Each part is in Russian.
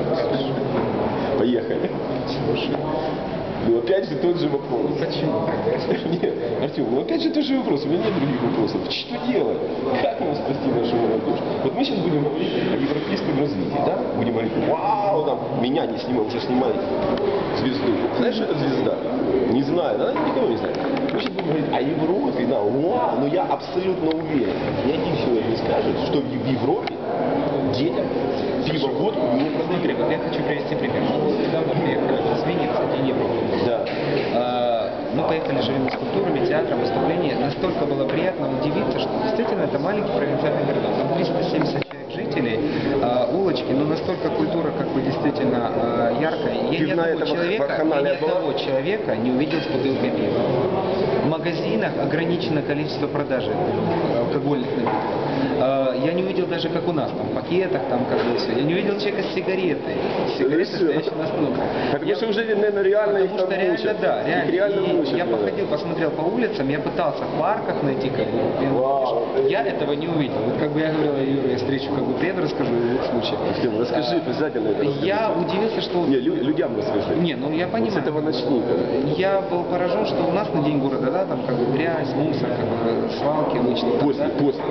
Поехали. Слушай. Ну опять же тот же вопрос. Ну почему? Нет, Артем, ну опять же тот же вопрос, у меня нет других вопросов. Что делать? Как нам спасти нашу молодежь? Вот мы сейчас будем говорить о европейском развитии, да? Будем говорить, вау, там, меня не снимай, уже снимай звезду. Знаешь, что это звезда? Не знаю, да? Никого не знает. Мы сейчас будем говорить о Европе, да, вау, но я абсолютно уверен, ни один человек не скажет, что в Европе детям пиво, водку не Смотри, вот я хочу привести пример. Недавно приехали из Винницы, день Европы. Да. Мы поехали, живыми скульптурами, театром, выступления. Настолько было приятно удивиться, что действительно это маленький провинциальный городок. Там 370 человек жителей, улочки, но настолько культура как бы действительно яркая. Я ни одного человека не увидел с бутылкой пива. В магазинах ограничено количество продажи алкогольных напитков. Я не увидел даже, как у нас, там, в пакетах, там, как бы все. Я не увидел человека с сигаретой. Сигареты стоящие на столе. Потому что уже, наверное, реально их там реально, мучат. да, реально. Их реально И мучат, я да. походил, посмотрел по улицам, я пытался в парках найти, как бы, я этого не увидел. Вот как бы я говорил, Юра, я встречу, как бы, приеду, расскажу в случае. Артем, расскажи, обязательно это расскажи. Я удивился, что... Не, людям расскажи. Не, ну я понимаю. Вот с этого начни. Я был поражен, что у нас на День города, да, там как бы грязь, мусор, как бы свалки обычно. После.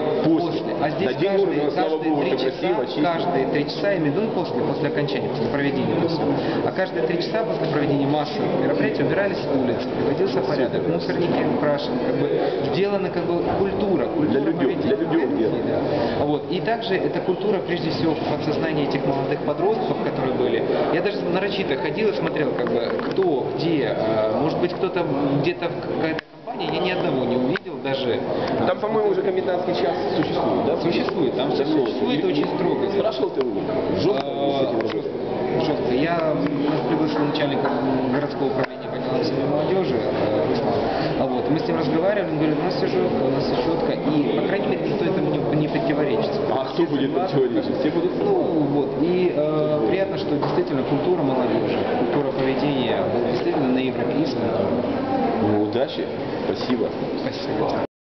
А здесь На День города, слава Богу, это красиво, чисто. каждые 3 часа, я имею в виду после окончания, после проведения всего. А каждые 3 часа после проведения массовых мероприятий убирались улицы, приводился порядок, мусорники украшены, как бы сделана как бы культура Для людей делают. да. Вот. И также эта культура, прежде всего, в подсознании этих молодых подростков, которые были. Я даже нарочито ходил и смотрел, как бы, кто, где, может быть, кто-то где-то какая-то компания, я ни одного не увидел даже. Там, по-моему, уже комендантский час существует, да? Существует, там все существует очень строго. Спрашивал ты у них? Жестко. Я нас пригласил начальника городского управления по делам семьи и молодежи, Руслан. Вот. Мы с ним разговаривали, он говорит, у нас все жестко, у нас все четко, и, по крайней мере, никто этому не противоречит. А кто будет противоречить? Все будут? Ну, вот. И приятно, что действительно культура молодежи, культура поведения действительно на европейском. Ну, удачи. Спасибо. Спасибо.